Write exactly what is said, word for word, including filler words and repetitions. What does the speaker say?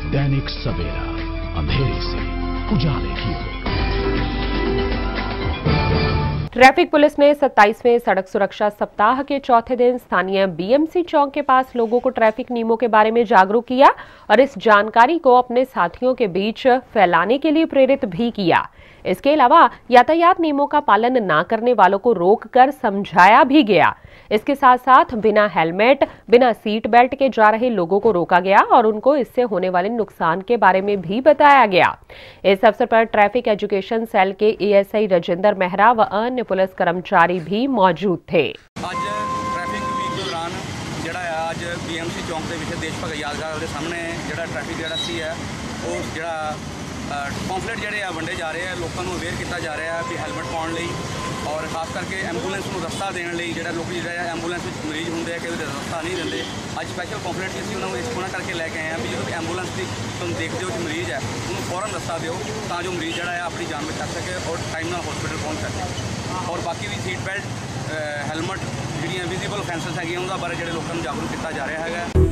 दैनिक सवेरा, अंधेरे से उजाले की ओर। ट्रैफिक पुलिस ने सत्ताईसवें सड़क सुरक्षा सप्ताह के चौथे दिन स्थानीय बीएमसी चौक के पास लोगों को ट्रैफिक नियमों के बारे में जागरूक किया और इस जानकारी को अपने साथियों के बीच फैलाने के लिए प्रेरित भी किया। इसके अलावा यातायात नियमों का पालन न करने वालों को रोककर समझाया भी गया। इसके साथ साथ बिना हेलमेट, बिना सीट बेल्ट के जा रहे लोगों को रोका गया और उनको इससे होने वाले नुकसान के बारे में भी बताया गया। इस अवसर पर ट्रैफिक एजुकेशन सेल के एएसआई राजेंद्र मेहरा व अन्य पुलिस कर्मचारी भी मौजूद थे। आज ट्रैफिक वीक के दौरान ਜਿਹੜਾ आज बीएमसी चौक के विच देश भगत यादगार के सामने ਜਿਹੜਾ ट्रैफिक ਜਿਹੜਾ ਸੀ ਹੈ ਉਹ ਜਿਹੜਾ पंफलेट ਜਿਹੜੇ ਆ ਵੰਡੇ ਜਾ ਰਹੇ ਆ, ਲੋਕਾਂ ਨੂੰ ਅਵੇਅਰ ਕੀਤਾ ਜਾ ਰਿਹਾ ਹੈ ਵੀ ਹੈਲਮਟ ਪਾਉਣ ਲਈ और खास करके एंबूलेंस को रस्ता देने लिए जो लोग जो एंबूलेंस में मरीज होंगे कई रस्ता नहीं देंगे। अज स्पैशल पंफलेट भी असं उन्होंने इस गुणा करके लैके आए हैं भी जो एंबूलेंस की तुम देखते हो जो मरीज है उन्होंने फौरन रस्ता दो तो जो मरीज जोड़ा है अपनी जान बचा सके और टाइम नाल हॉस्पिटल पहुँच सके। और बाकी भी सीट बेल्ट, हैलमेट जी विजिबल ऑफेंसिस है उनके बारे जो लोगों को जागरूक किया जा रहा है।